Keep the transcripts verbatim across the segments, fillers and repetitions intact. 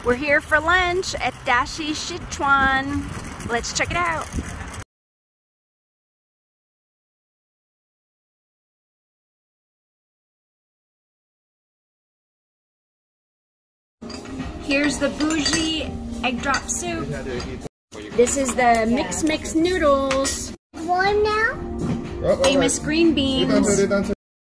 We're here for lunch at Dashi Sichuan. Let's check it out. Here's the bougie egg drop soup. This is the mix mix noodles. Warm now? Famous green beans.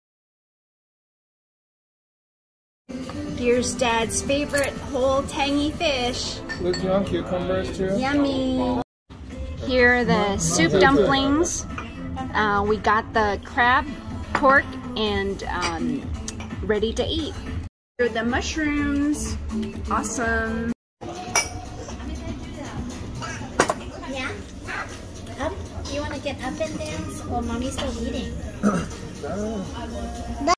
Here's Dad's favorite whole tangy fish. Look, you want cucumbers too? Yummy. Here are the soup dumplings. Uh, we got the crab, pork, and um, ready to eat. Here are the mushrooms. Awesome. Yeah? Up? You want to get up and dance? Or mommy's still eating?